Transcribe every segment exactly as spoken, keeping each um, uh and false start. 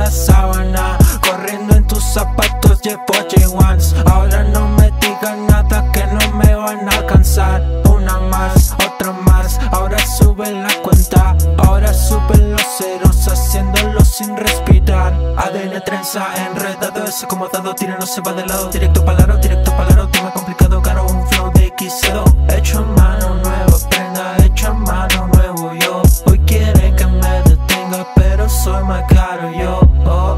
la sábana, corriendo en tus zapatos llevo J ones. Ahora no me digan nada que no me van a alcanzar. Una más, otra más, ahora sube la cuenta, ahora suben los ceros, haciéndolo sin respirar. A D N trenza, enredado, es acomodado, tira no se va de lado. Directo palaro, directo palaro, tema complicado, caro, un flow de X cedo. Hecho a mano, nueva prenda, hecho a mano, nuevo yo. Hoy quieren que me detenga, pero soy más caro yo, oh,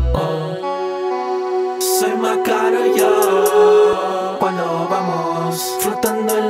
oh. Soy más caro yo. Cuando vamos flotando en